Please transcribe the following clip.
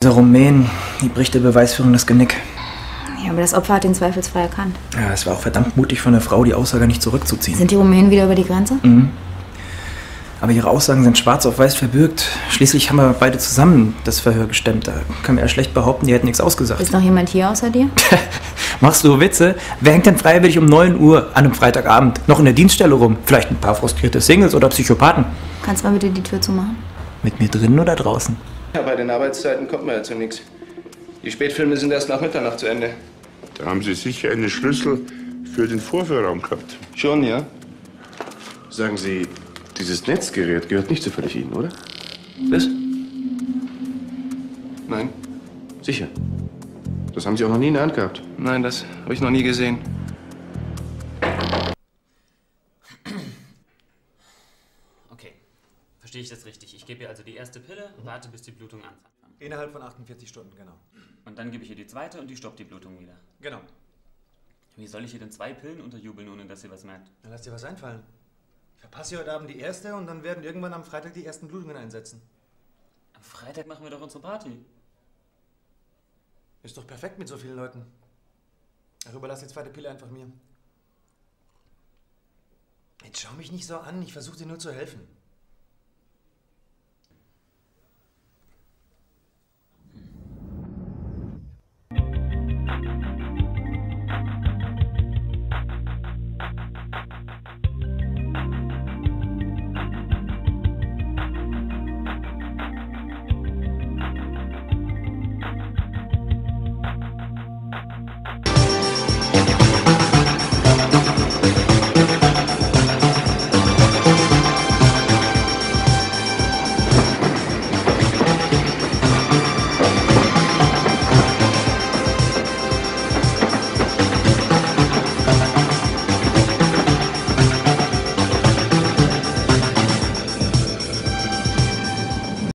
Dieser Rumän, die bricht der Beweisführung das Genick. Ja, aber das Opfer hat den zweifelsfrei erkannt. Ja, es war auch verdammt mutig von der Frau, die Aussage nicht zurückzuziehen. Sind die Rumänen wieder über die Grenze? Mhm. Aber ihre Aussagen sind schwarz auf weiß verbürgt. Schließlich haben wir beide zusammen das Verhör gestemmt. Da kann man ja schlecht behaupten, die hätten nichts ausgesagt. Ist noch jemand hier außer dir? Machst du Witze? Wer hängt denn freiwillig um 9 Uhr an einem Freitagabend noch in der Dienststelle rum? Vielleicht ein paar frustrierte Singles oder Psychopathen. Kannst du mal bitte die Tür zumachen? Mit mir drinnen oder draußen? Ja, bei den Arbeitszeiten kommt man ja zu nichts. Die Spätfilme sind erst nach Mitternacht zu Ende. Da haben Sie sicher einen Schlüssel für den Vorführraum gehabt. Schon, ja? Sagen Sie, dieses Netzgerät gehört nicht zufällig Ihnen, oder? Was? Nein. Sicher. Das haben Sie auch noch nie in der Hand gehabt. Nein, das habe ich noch nie gesehen. Okay, verstehe ich das richtig? Ich gebe ihr also die erste Pille, warte, bis die Blutung anfängt. Innerhalb von 48 Stunden, genau. Und dann gebe ich ihr die zweite und die stoppt die Blutung wieder. Genau. Wie soll ich ihr denn 2 Pillen unterjubeln, ohne dass sie was merkt? Dann lass dir was einfallen. Ich verpasse heute Abend die erste und dann werden irgendwann am Freitag die ersten Blutungen einsetzen. Am Freitag machen wir doch unsere Party. Ist doch perfekt mit so vielen Leuten. Ach, überlass die zweite Pille einfach mir. Jetzt schau mich nicht so an, ich versuche dir nur zu helfen.